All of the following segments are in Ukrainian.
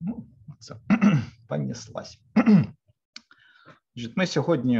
Ну, це понеслась. Ми сьогодні,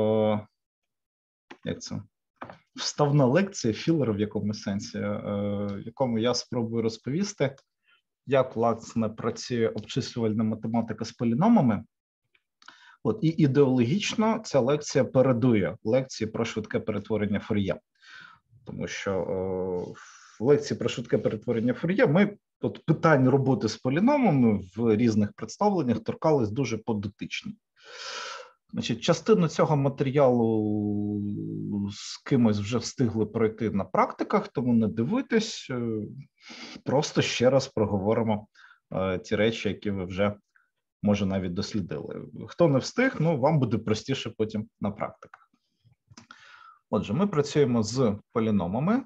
як це, вставна лекція, філер в якомусь сенсі, в якому я спробую розповісти, як, власне, працює обчислювальна математика з поліномами. От, і ідеологічно ця лекція передує лекції про швидке перетворення Фур'є. Тому що в лекції про швидке перетворення Фур'є ми от питань роботи з поліномами в різних представленнях торкались дуже подотично. Значить, частину цього матеріалу з кимось вже встигли пройти на практиках, тому не дивитесь, просто ще раз проговоримо ті речі, які ви вже, може, навіть дослідили. Хто не встиг, ну, вам буде простіше потім на практиках. Отже, ми працюємо з поліномами.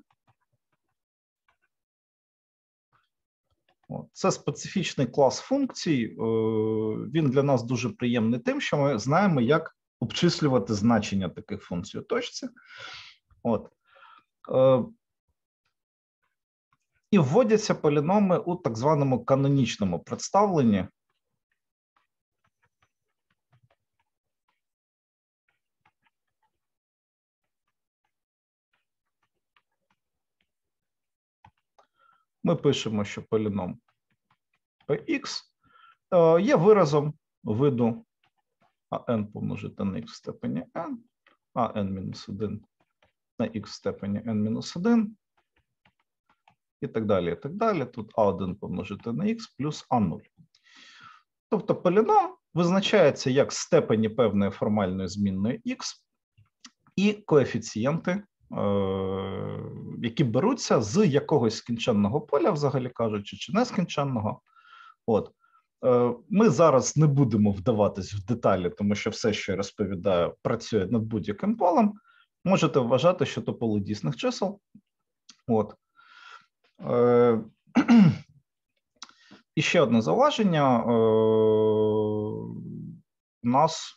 Це специфічний клас функцій, він для нас дуже приємний тим, що ми знаємо, як обчислювати значення таких функцій у точці. От. І вводяться поліноми у так званому канонічному представленні. Ми пишемо, що поліном Px є виразом виду an помножити на x в степені n, an-1 на x в степені n-1, і так далі, і так далі. Тут a1 помножити на x плюс a0. Тобто поліном визначається як степені певної формальної змінної x і коефіцієнти, які беруться з якогось скінченного поля, взагалі кажучи, чи нескінченного. От. Ми зараз не будемо вдаватись в деталі, тому що все, що я розповідаю, працює над будь-яким полем. Можете вважати, що то поле дійсних чисел. От. І ще одне зауваження. У нас,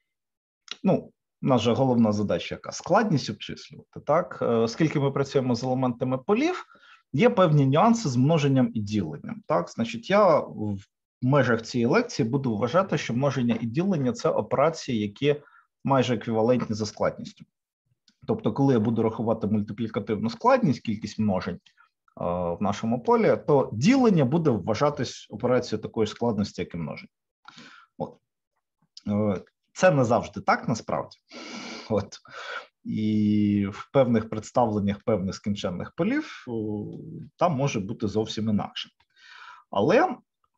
наша головна задача яка? Складність обчислювати, так? Оскільки ми працюємо з елементами полів, є певні нюанси з множенням і діленням, так? Значить, я в межах цієї лекції буду вважати, що множення і ділення – це операції, які майже еквівалентні за складністю. Тобто, коли я буду рахувати мультиплікативну складність, кількість множень в нашому полі, то ділення буде вважатись операцією такої складності, як і множення. От. Це не завжди так, насправді. От. І в певних представленнях певних скінченних полів там може бути зовсім інакше. Але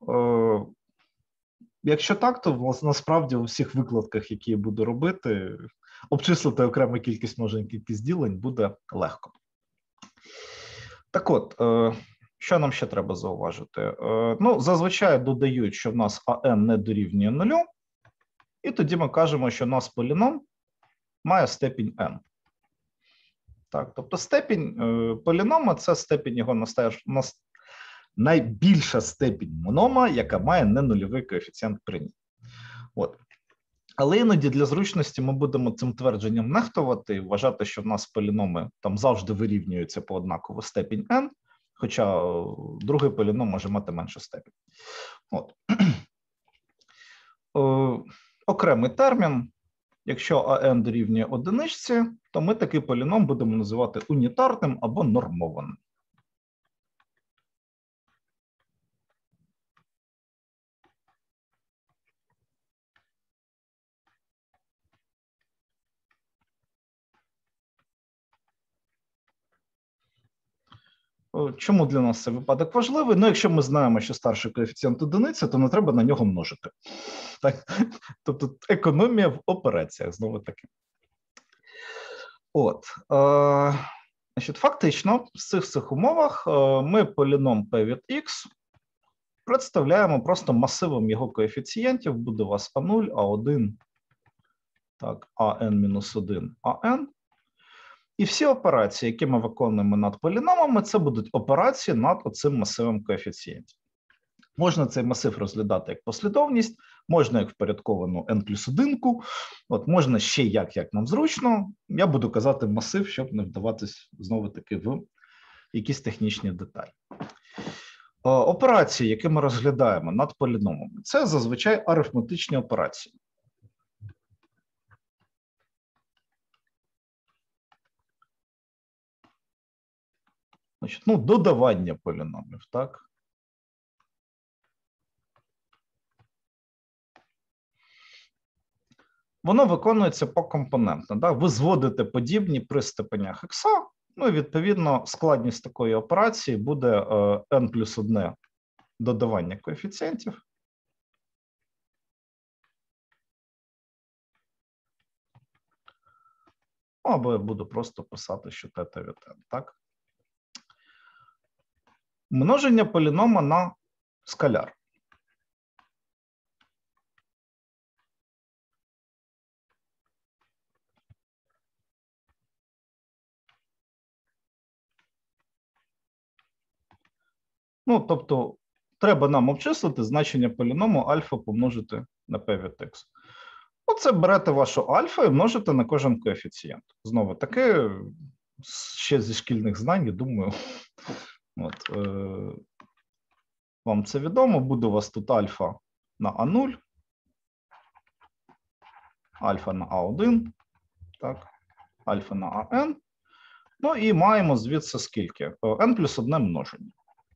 якщо так, то насправді у всіх викладках, які я буду робити, обчислити окрему кількість множень, кількість ділень буде легко. Так от, що нам ще треба зауважити? Зазвичай додають, що в нас АН не дорівнює 0, і тоді ми кажемо, що у нас поліном має степінь n. Так, тобто степінь полінома – це степінь його найбільша степінь монома, яка має ненульовий коефіцієнт при ній. От. Але іноді для зручності ми будемо цим твердженням нехтувати і вважати, що в нас поліноми там завжди вирівнюються по однаково степінь n, хоча другий поліном може мати меншу степінь. От. Окремий термін. Якщо АН дорівнює одиничці, то ми такий поліном будемо називати унітарним або нормованим. Чому для нас цей випадок важливий? Якщо ми знаємо, що старший коефіцієнт одиниця, то не треба на нього множити. Так? Тобто економія в операціях, знову таки. От. Значить, фактично, в цих умовах ми поліном P від X представляємо просто масивом його коефіцієнтів. Буде у вас А0, А1, так, АН-1, АН. І всі операції, які ми виконуємо над поліномами, це будуть операції над оцим масивом коефіцієнтів. Можна цей масив розглядати як послідовність, можна як впорядковану n+1, от можна ще як нам зручно. Я буду казати масив, щоб не вдаватись знову-таки в якісь технічні деталі. Операції, які ми розглядаємо над поліномами, це зазвичай арифметичні операції. Значить, ну, додавання поліномів, так? Воно виконується покомпонентно. Так? Ви зводите подібні при степенях х, ну і відповідно складність такої операції буде n плюс 1 додавання коефіцієнтів. Або я буду просто писати, що тета від n, так? Множення полінома на скаляр. Ну, тобто, треба нам обчислити значення поліному альфа помножити на p від x. Оце берете вашу альфа і множите на кожен коефіцієнт. Знову таки, ще зі шкільних знань, я думаю, от, вам це відомо, буде у вас тут альфа на А0, альфа на А1, так, альфа на АН. Ну і маємо звідси скільки? n плюс 1 множення.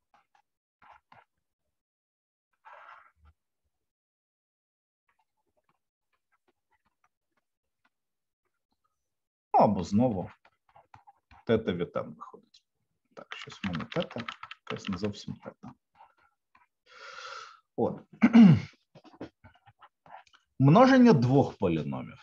Ну, або знову тета від n виходить. Так, щось в мене тета, якась не зовсім тета. От. Множення двох поліномів.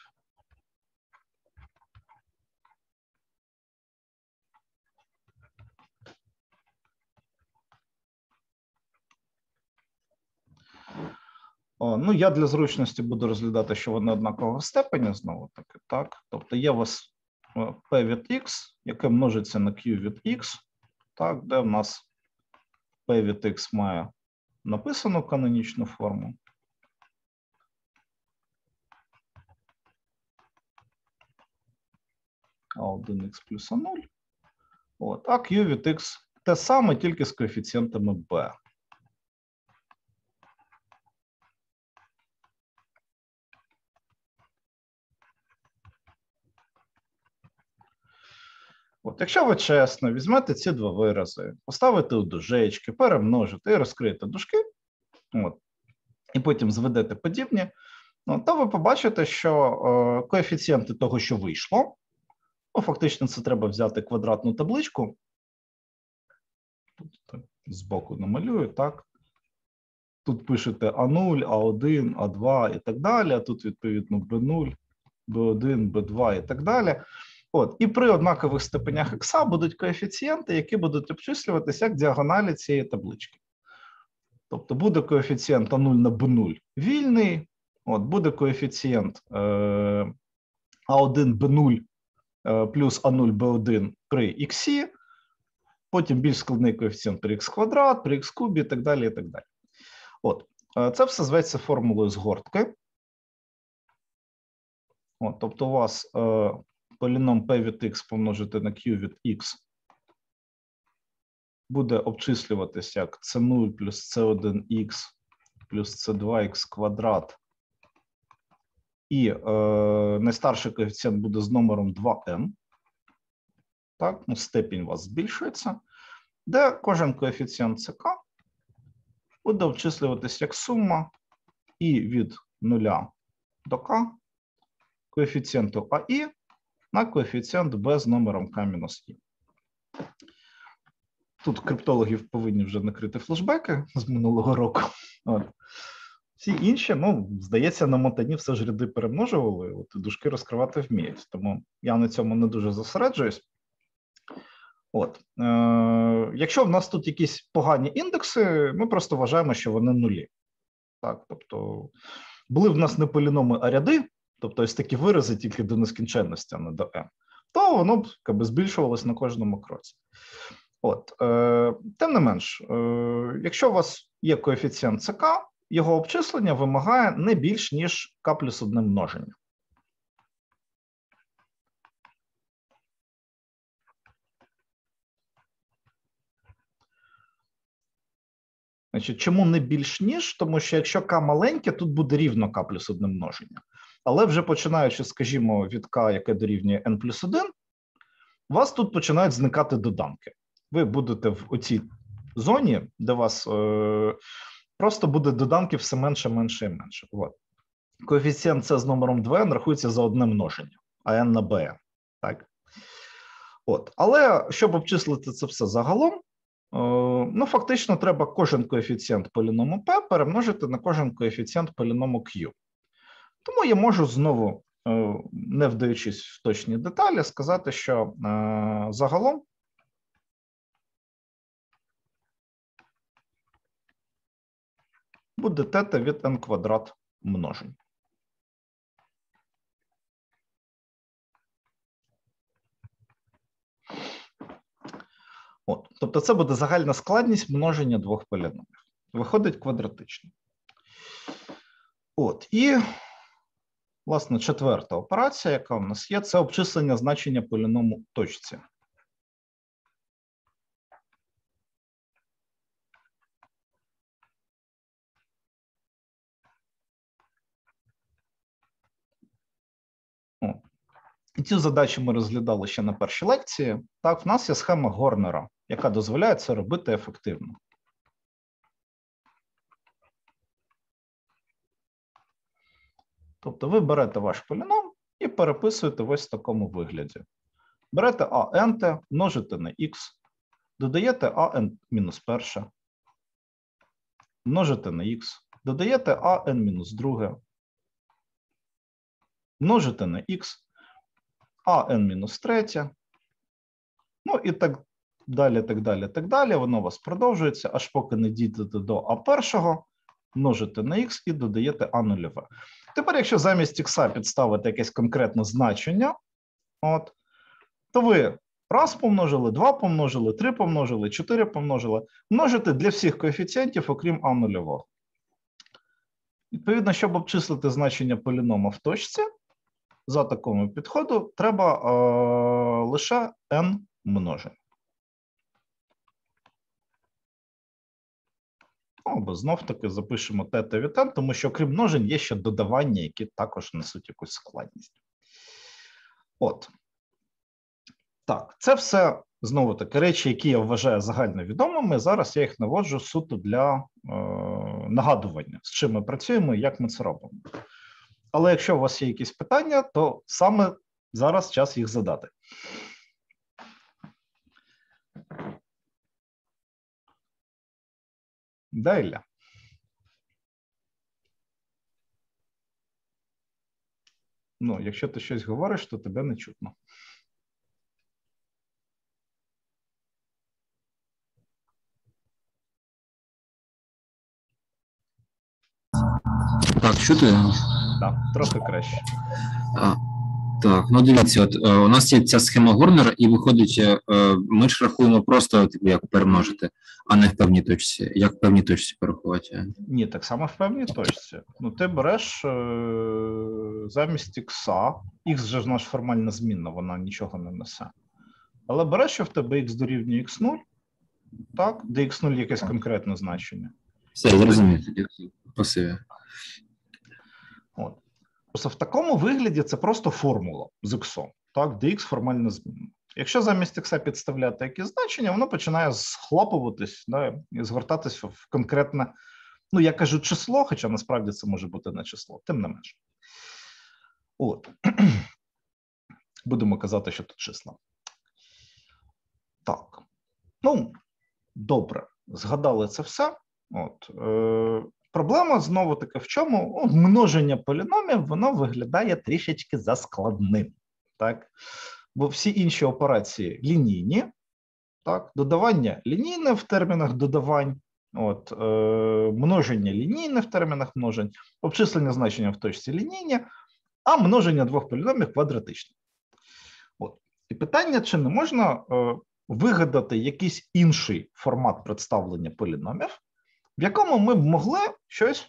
Ну, я для зручності буду розглядати, що вони однакового степеня, знову таки, так? Тобто є у вас p від x, яке множиться на q від x, так, де в нас p від x має написану канонічну форму. А1х плюс А0. От, а q від x те саме, тільки з коефіцієнтами b. От, якщо ви чесно візьмете ці два вирази, поставите у дужечки, перемножите і розкриєте дужки, от, і потім зведете подібні, то ви побачите, що коефіцієнти того, що вийшло, ну, фактично це треба взяти квадратну табличку, тут збоку намалюю, так, тут пишете А0, А1, А2 і так далі, а тут відповідно B0, B1, B2 і так далі. От, і при однакових степенях х будуть коефіцієнти, які будуть обчислюватися як діагоналі цієї таблички. Тобто буде коефіцієнт А0 на B0 вільний, от, буде коефіцієнт А1 B0 плюс А0 B1 при х, потім більш складний коефіцієнт при х квадрат, при х кубі і так далі, і так далі. От, це все зветься формулою згортки. От, тобто у вас поліном p від x помножити на q від x буде обчислюватися як c0 плюс c1x плюс c2x квадрат. І найстарший коефіцієнт буде з номером 2n. Так, ну, степінь у вас збільшується, де кожен коефіцієнт ЦК буде обчислюватися як сума і від 0 до k коефіцієнту АІ на коефіцієнт b з номером k-i. Тут криптологів повинні вже накрити флешбеки з минулого року. От. Всі інші, ну, здається, на мотані все ж ряди перемножували, от дужки розкривати вміють, тому я на цьому не дуже зосереджуюсь. От. Якщо в нас тут якісь погані індекси, ми просто вважаємо, що вони нулі. Так, тобто, були в нас не поліноми, а ряди, тобто ось такі вирази тільки до нескінченності, а не до m, то воно б збільшувалось на кожному кроці. От, тим не менш, якщо у вас є коефіцієнт ЦК, його обчислення вимагає не більш, ніж k плюс 1 множення. Значить, чому не більш ніж? Тому що якщо k маленьке, тут буде рівно k плюс 1 множення. Але вже починаючи, скажімо, від k, яке дорівнює n плюс 1, у вас тут починають зникати доданки. Ви будете в оцій зоні, де у вас просто буде доданки все менше, менше і менше. От. Коефіцієнт С з номером 2n рахується за одне множення, а n на bn. Так? От. Але щоб обчислити це все загалом, ну, фактично треба кожен коефіцієнт поліному P перемножити на кожен коефіцієнт поліному Q. Тому я можу знову, не вдаючись в точні деталі, сказати, що загалом буде тета від n квадрат множень. От, тобто це буде загальна складність множення двох поліномів. Виходить квадратично. От, і, власне, четверта операція, яка у нас є, це обчислення значення поліному точці. І цю задачу ми розглядали ще на першій лекції. Так, в нас є схема Горнера, яка дозволяє це робити ефективно. Тобто ви берете ваш поліном і переписуєте ось в такому вигляді. Берете АНТ, множите на х, додаєте АН-1, множите на х, додаєте АН-2, множите на х, АН-3, ну і так далі, так далі, так далі. Воно у вас продовжується, аж поки не дійдете до А1, множите на х і додаєте А0. Тепер, якщо замість х підставити якесь конкретне значення, от, то ви раз помножили, 2 помножили, 3 помножили, 4 помножили, множите для всіх коефіцієнтів, окрім А0. Відповідно, щоб обчислити значення полінома в точці, за такому підходу треба лише n множень. Або знов-таки запишемо тета від n, тому що окрім множень є ще додавання, які також несуть якусь складність. От. Так, це все, знову-таки, речі, які я вважаю загальновідомими. Зараз я їх наводжу суто для нагадування, з чим ми працюємо і як ми це робимо. Але якщо у вас є якісь питання, то саме зараз час їх задати. Да, Ілля? Ну, якщо ти щось говориш, то тебе не чутно. Так, чути? Так, трохи краще. Так, ну дивіться, от у нас є ця схема Горнера, і виходить, ми ж рахуємо просто, типу, як перемножити, а не в певній точці. Як в певній точці порахувати? Ні, так само в певній точці. Ну, ти береш замість х, х же ж наш формальна змінна, вона нічого не несе. Але береш, що в тебе х дорівнює х0, так, де х0 якесь конкретне значення. Все, зрозумів. Спасибі. От. Просто в такому вигляді це просто формула з х, так, де х формальна змінна. Якщо замість х підставляти якісь значення, воно починає схлопуватись, да, і звертатись в конкретне, ну, я кажу число, хоча насправді це може бути не число, тим не менше. От. Будемо казати, що тут числа. Так. Ну, добре, згадали це все. От. Проблема знову-таки в чому? Множення поліномів, воно виглядає трішечки заскладним. Так? Бо всі інші операції лінійні, так? Додавання лінійне в термінах додавань, от, множення лінійне в термінах множень, обчислення значення в точці лінійні, а множення двох поліномів квадратичне. От. І питання, чи не можна вигадати якийсь інший формат представлення поліномів, в якому ми б могли щось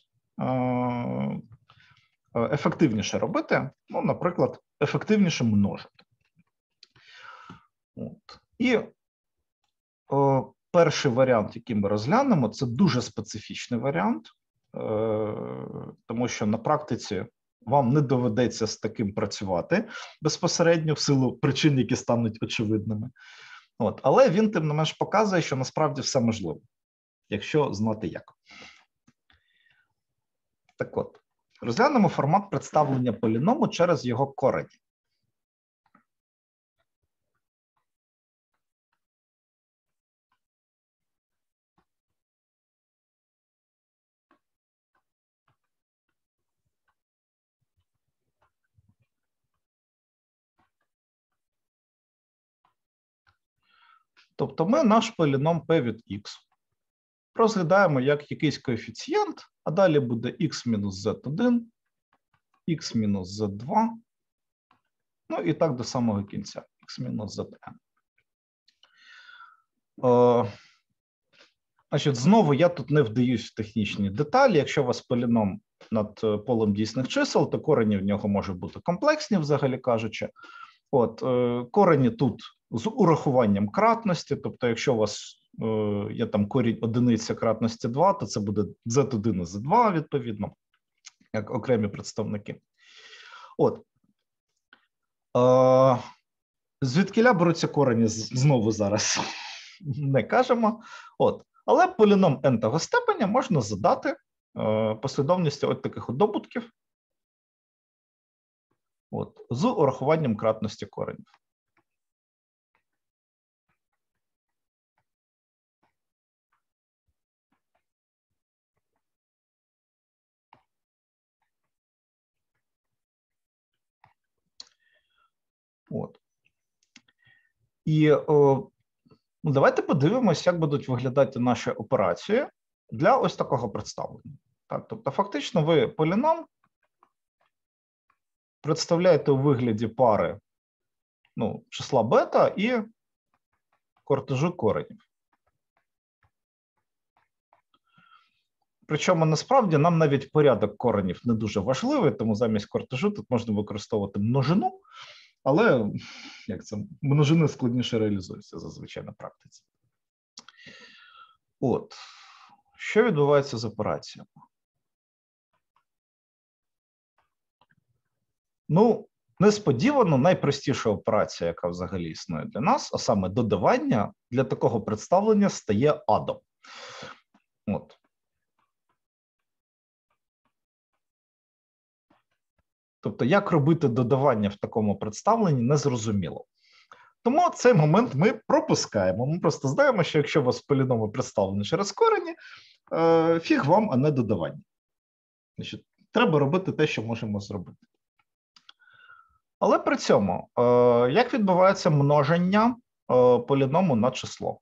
ефективніше робити, ну, наприклад, ефективніше множити. От. І перший варіант, який ми розглянемо, це дуже специфічний варіант, тому що на практиці вам не доведеться з таким працювати безпосередньо в силу причин, які стануть очевидними. Але він, тим не менш, показує, що насправді все можливо, якщо знати як. Так от, розглянемо формат представлення поліному через його корені. Тобто ми наш поліном p від x розглядаємо як якийсь коефіцієнт, а далі буде x мінус z1, x мінус z2, ну і так до самого кінця, x мінус zn. Значить, знову я тут не вдаюсь в технічні деталі. Якщо у вас поліном над полем дійсних чисел, то корені в нього можуть бути комплексні, взагалі кажучи. Корені тут з урахуванням кратності, тобто якщо у вас є там корінь одиниця кратності 2, то це буде z1 і z2, відповідно, як окремі представники. Звідкіля беруться корені, знову зараз не кажемо. Але поліном n-того степеня можна задати послідовністю таких добутків з урахуванням кратності коренів. І давайте подивимось, як будуть виглядати наші операції для ось такого представлення. Тобто, фактично, ви поліном представляєте у вигляді пари числа бета і кортежу коренів. Причому, насправді, нам навіть порядок коренів не дуже важливий, тому замість кортежу тут можна використовувати множину, але множини складніше реалізуються зазвичай на практиці. Що відбувається з операціями? Несподівано найпростіша операція, яка взагалі існує для нас, а саме додавання, для такого представлення стає адом. Тобто, як робити додавання в такому представленні, незрозуміло. Тому цей момент ми пропускаємо. Ми просто знаємо, що якщо у вас поліноми представлені через корені, фіг вам, а не додавання. Значить, треба робити те, що можемо зробити. Але при цьому, як відбувається множення поліному на число?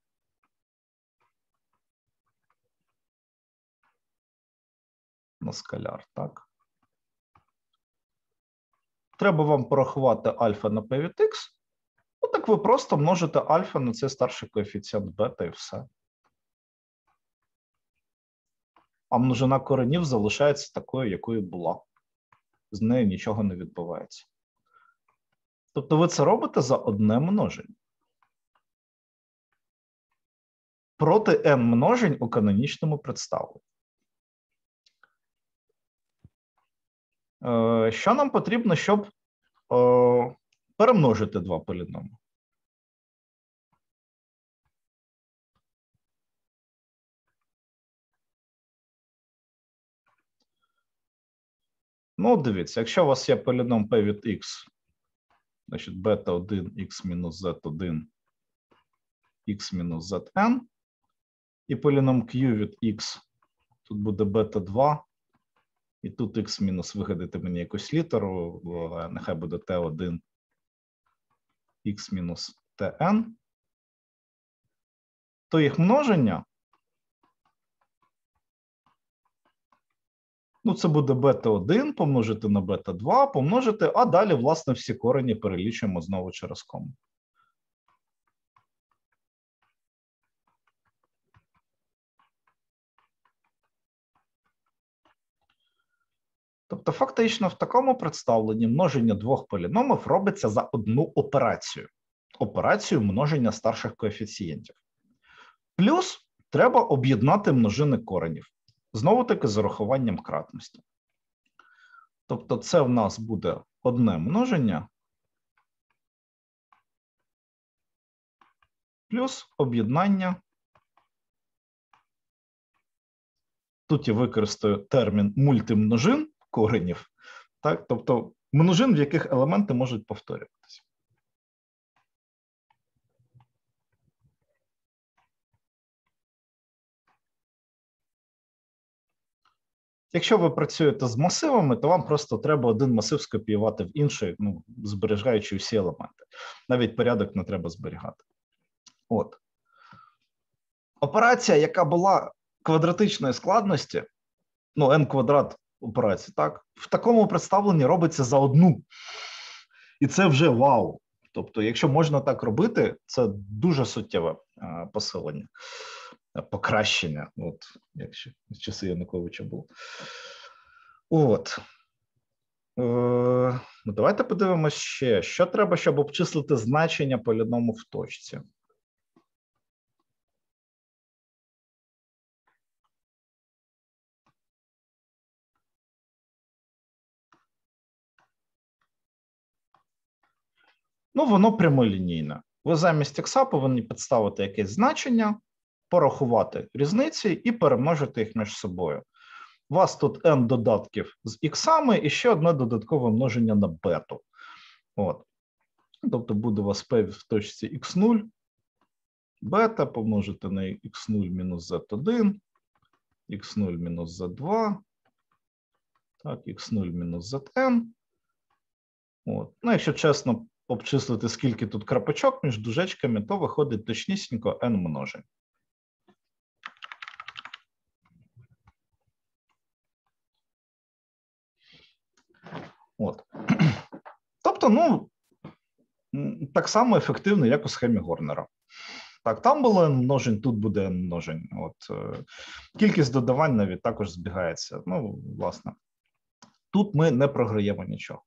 На скаляр, так? Треба вам порахувати альфа на p від x. Так ви просто множите альфа на цей старший коефіцієнт бета і все. А множина коренів залишається такою, якою була. З нею нічого не відбувається. Тобто ви це робите за одне множення. Проти n множень у канонічному представленні. Що нам потрібно, щоб перемножити два поліноми? Дивіться, якщо у вас є поліном p від x, значить бета 1, x мінус z1, x мінус zn, і поліном q від x, тут буде бета 2, і тут x мінус, вигадати мені якусь літеру, нехай буде t1, x мінус tn, то їх множення, це буде бета-1 помножити на бета-2, помножити, а далі, власне, всі корені перелічуємо знову через кому. Тобто, фактично, в такому представленні множення двох поліномів робиться за одну операцію. Операцію множення старших коефіцієнтів. Плюс треба об'єднати множини коренів. Знову-таки з урахуванням кратності. Тобто це в нас буде одне множення плюс об'єднання. Тут я використаю термін мультимножин коренів, так? Тобто множин, в яких елементи можуть повторюватися. Якщо ви працюєте з масивами, то вам просто треба один масив скопіювати в інший, зберігаючи всі елементи. Навіть порядок не треба зберігати. От. Операція, яка була квадратичної складності, n квадрат операції, так, в такому представленні робиться за одну. І це вже вау. Тобто, якщо можна так робити, це дуже суттєве посилення, покращення, як ще з часи Януковича було. От. Давайте подивимось ще, що треба, щоб обчислити значення поліному в точці. Воно прямолінійне. Ви замість х повинні підставити якесь значення, порахувати різниці і перемножити їх між собою. У вас тут n додатків з іксами і ще одне додаткове множення на бету. От. Тобто буде у вас p в точці x0, бета помножити на x0 мінус z1, x0 мінус z2, так, x0 мінус zn. От. Якщо чесно обчислити, скільки тут крапочок між дужечками, то виходить точнісінько n множень. От. Тобто, так само ефективно, як у схемі Горнера. Так, там було n множень, тут буде n множень. От. Кількість додавань навіть також збігається. Власне, тут ми не програємо нічого.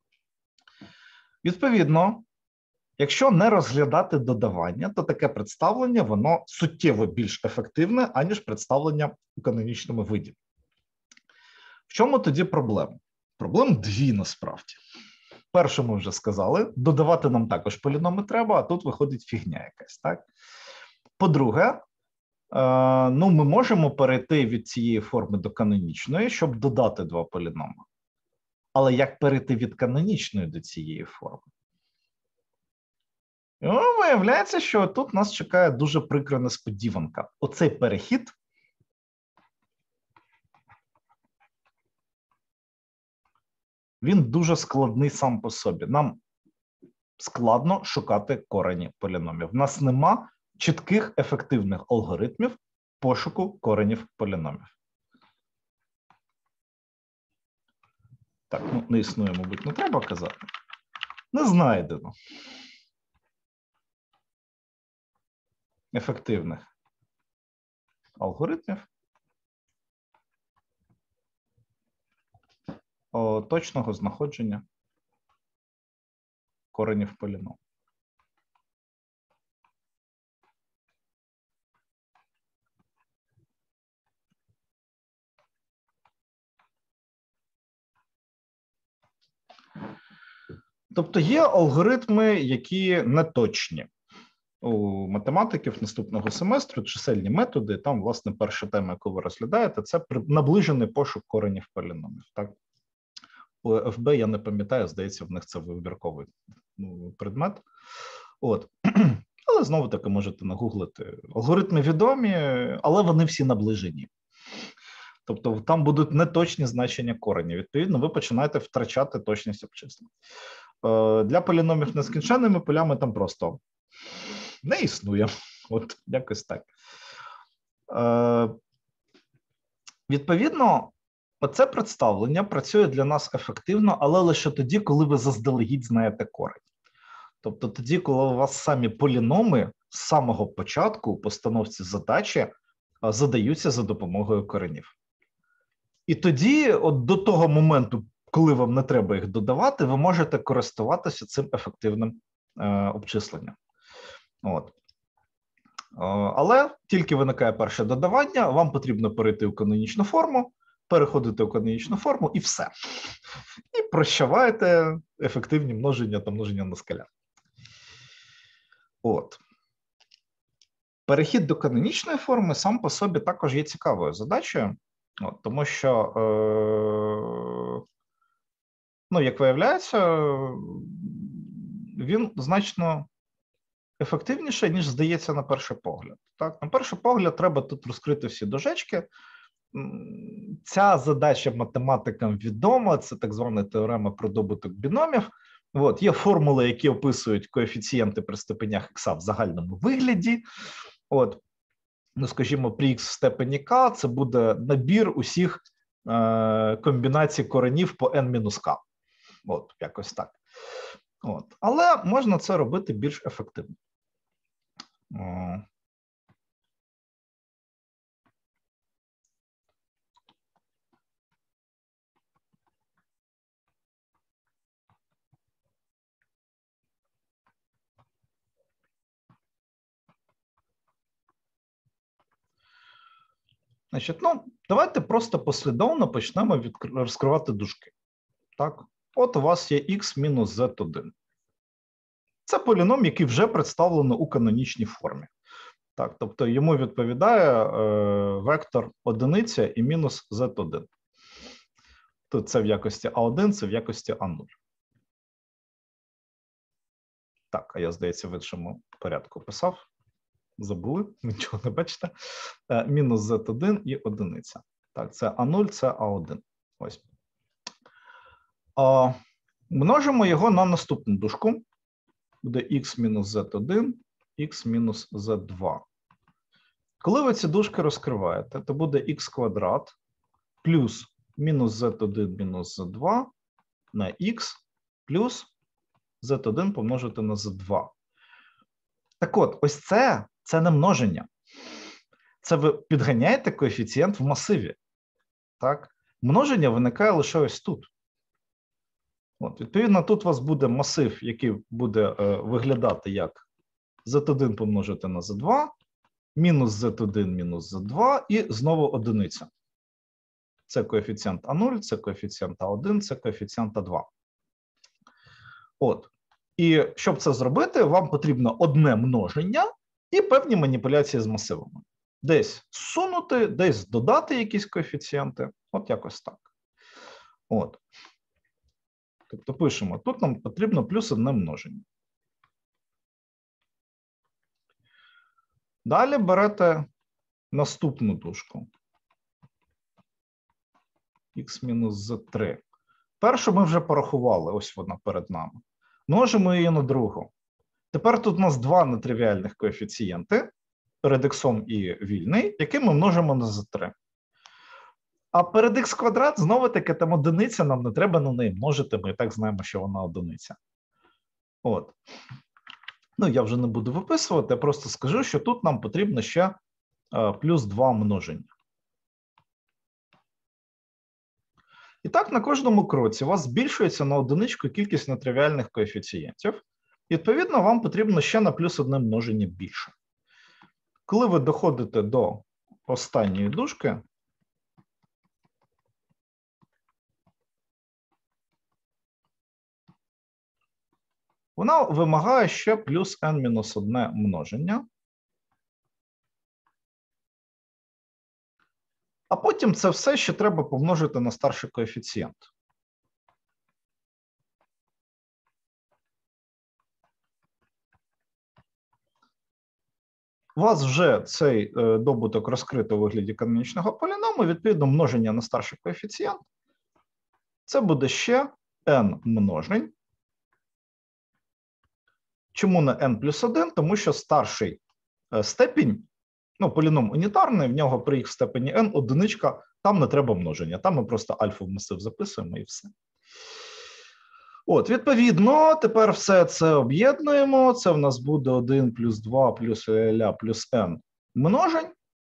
Відповідно, якщо не розглядати додавання, то таке представлення, воно суттєво більш ефективне, аніж представлення у канонічному виді. В чому тоді проблема? Проблем дві, насправді. Перше, ми вже сказали, додавати нам також поліноми треба, а тут виходить фігня якась, так? По-друге, ми можемо перейти від цієї форми до канонічної, щоб додати два поліноми. Але як перейти від канонічної до цієї форми? Виявляється, що тут нас чекає дуже прикра несподіванка. Оцей перехід він дуже складний сам по собі. Нам складно шукати корені поліномів. У нас нема чітких ефективних алгоритмів пошуку коренів поліномів. Так, не існує, мабуть, не треба казати. Не знайдено ефективних алгоритмів точного знаходження коренів поліному. Тобто є алгоритми, які неточні. У математиків наступного семестру чисельні методи, там, власне, перша тема, яку ви розглядаєте, це наближений пошук коренів поліномів. Так? У ФБ, я не пам'ятаю, здається, в них це вибірковий предмет. От. Але знову-таки можете нагуглити. Алгоритми відомі, але вони всі наближені. Тобто там будуть неточні значення коренів. Відповідно, ви починаєте втрачати точність обчислень. Для поліномів з нескінченними полями там просто не існує. От якось так. Відповідно, оце представлення працює для нас ефективно, але лише тоді, коли ви заздалегідь знаєте корень. Тобто тоді, коли у вас самі поліноми з самого початку у постановці задачі задаються за допомогою коренів. І тоді, от до того моменту, коли вам не треба їх додавати, ви можете користуватися цим ефективним обчисленням. От. Але тільки виникає перше додавання, вам потрібно перейти в канонічну форму, переходити в канонічну форму і все. І прощаваєте ефективні множення та множення на скалярах. От. Перехід до канонічної форми сам по собі також є цікавою задачею, тому що, як виявляється, він значно ефективніше, ніж здається на перший погляд. Так? На перший погляд треба тут розкрити всі дужечки. Ця задача математикам відома, це так звана теорема про добуток біномів. Є формули, які описують коефіцієнти при степенях х в загальному вигляді. Скажімо, при х в степені k це буде набір усіх комбінацій коренів по n-k. Якось так. Але можна це робити більш ефективно. Давайте просто послідовно почнемо розкривати дужки. Так? От у вас є x мінус z1. Це поліном, який вже представлено у канонічній формі. Так, тобто йому відповідає вектор одиниця і мінус z1. Тут це в якості А1, це в якості А0. Так, а я, здається, в іншому порядку писав. Забули, нічого не бачите. Мінус z1 і одиниця. Так, це А0, це А1. Ось. Множимо його на наступну дужку. Буде х мінус z1, х мінус z2. Коли ви ці дужки розкриваєте, то буде х квадрат плюс мінус z1 мінус z2 на х плюс z1 помножити на z2. Так от, ось це не множення. Це ви підганяєте коефіцієнт в масиві. Так? Множення виникає лише ось тут. Відповідно, тут у вас буде масив, який буде виглядати як z1 помножити на z2, мінус z1 мінус z2 і знову одиниця. Це коефіцієнт А0, це коефіцієнт А1, це коефіцієнт А2. І щоб це зробити, вам потрібно одне множення і певні маніпуляції з масивами. Десь зсунути, десь додати якісь коефіцієнти. Якось так. Тобто пишемо, тут нам потрібно плюс одне множення. Далі берете наступну дужку. Х мінус z3. Першу ми вже порахували, ось вона перед нами. Множимо її на другу. Тепер тут у нас два нетривіальних коефіцієнти, перед х і вільний, які ми множимо на z3. А перед х квадрат, знову-таки, там одиниця, нам не треба на неї множити, ми і так знаємо, що вона одиниця. Я вже не буду виписувати, я просто скажу, що тут нам потрібно ще плюс 2 множення. І так, на кожному кроці у вас збільшується на одиничку кількість нетривіальних коефіцієнтів. І, відповідно, вам потрібно ще на плюс одне множення більше. Коли ви доходите до останньої дужки, вона вимагає ще плюс n-1 множення. А потім це все ще треба помножити на старший коефіцієнт. У вас вже цей добуток розкрито у вигляді канонічного поліному, відповідно, множення на старший коефіцієнт. Це буде ще n множень. Чому на n плюс 1? Тому що старший степінь, поліном унітарний, в нього при х в степені n одиничка, там не треба множення, там ми просто альфу в масив записуємо і все. Відповідно, тепер все це об'єднуємо, це в нас буде 1 плюс 2 плюс ля плюс n множень.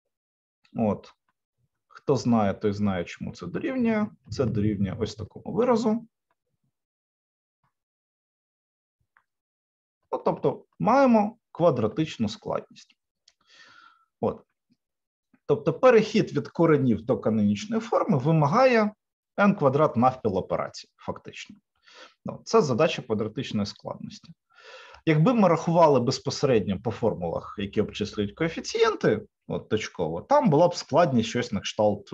Хто знає, той знає, чому це дорівнює. Це дорівнює ось такому виразу. Тобто маємо квадратичну складність. От. Тобто перехід від коренів до канонічної форми вимагає n квадрат навпіл операцій, фактично. Це задача квадратичної складності. Якби ми рахували безпосередньо по формулах, які обчислюють коефіцієнти, от точково, там була б складність щось на кшталт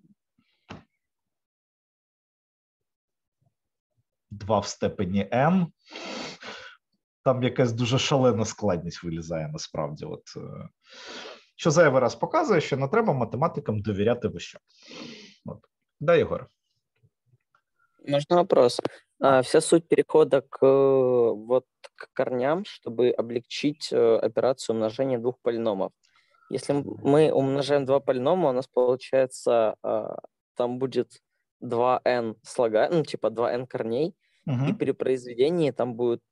2 в степені m. Там якась дуже шалена складність вилізає насправді. От, що зайвий раз показує, що не треба математикам довіряти вище. От. Да, Єгор? Можно вопрос? Вся суть перехода к корням, чтобы облегчить операцию умножения двух полиномов. Если мы умножаем два полинома, у нас получается, там будет 2n слога, ну, типа 2n корней, и при произведении там будет,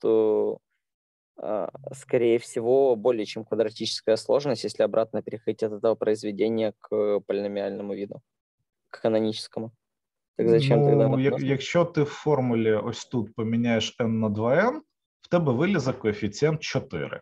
скорее всего, более чем квадратическая сложность, если обратно переходить от этого произведения к полиномиальному виду, к каноническому. Так зачем тогда? Якщо ти в формулі ось тут поміняєш n на 2n, в тебе вилізе коефіцієнт 4.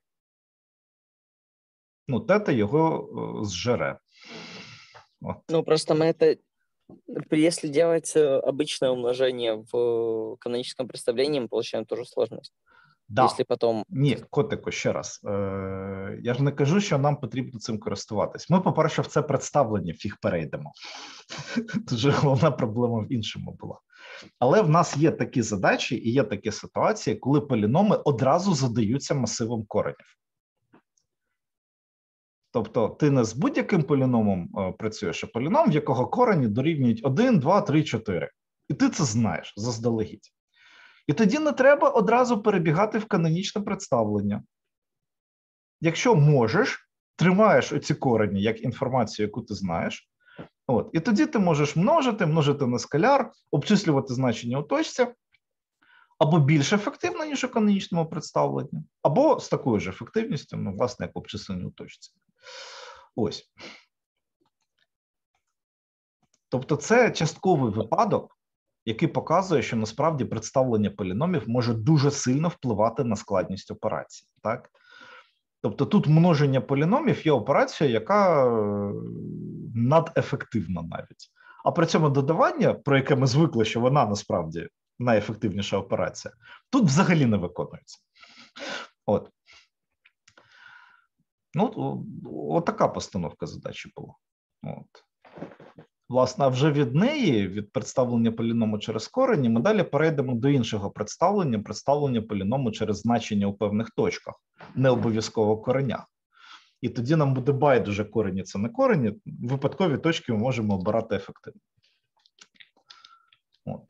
Ну, тета його зжере. От. Ну, просто мы это... Если делать обычное умножение в каноническом представлении, мы получаем ту же сложность. Да. Если потом... Ні, котику, ще раз. Я ж не кажу, що нам потрібно цим користуватись. Ми, по-перше, в це представлення фіг перейдемо. Тут же головна проблема в іншому була. Але в нас є такі задачі і є такі ситуації, коли поліноми одразу задаються масивом коренів. Тобто ти не з будь-яким поліномом працюєш, а поліном, в якого корені дорівнюють 1, 2, 3, 4. І ти це знаєш заздалегідь. І тоді не треба одразу перебігати в канонічне представлення. Якщо можеш, тримаєш оці корені як інформацію, яку ти знаєш, от, і тоді ти можеш множити на скаляр, обчислювати значення у точці, або більш ефективно, ніж у канонічному представленні, або з такою ж ефективністю, ну, власне, як обчислення у точці. Ось. Тобто це частковий випадок, який показує, що насправді представлення поліномів може дуже сильно впливати на складність операції. Так? Тобто тут множення поліномів є операція, яка надефективна навіть. А при цьому додавання, про яке ми звикли, що вона насправді найефективніша операція, тут взагалі не виконується. От. Ну, от така постановка задачі була. От. Власне, а вже від неї, від представлення поліному через корені, ми далі перейдемо до іншого представлення поліному через значення у певних точках, не обов'язково коренях. І тоді нам буде байдуже корені, це не корені, випадкові точки ми можемо обирати ефективно. От.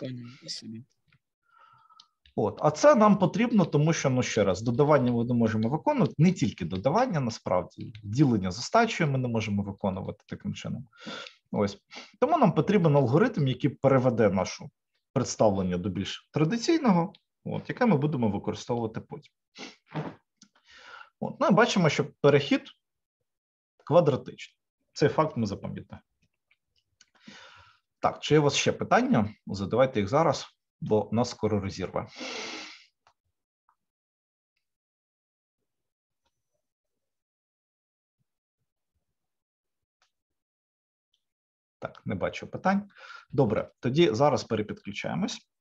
От. А це нам потрібно, тому що, ну ще раз, додавання ми не можемо виконувати, не тільки додавання, насправді, ділення з остачею ми не можемо виконувати таким чином. Ось. Тому нам потрібен алгоритм, який переведе наше представлення до більш традиційного, от, яке ми будемо використовувати потім. От. Ну і бачимо, що перехід квадратичний. Цей факт ми запам'ятаємо. Так, чи є у вас ще питання? Задавайте їх зараз, бо нас скоро розірве. Так, не бачу питань. Добре, тоді зараз перепідключаємось.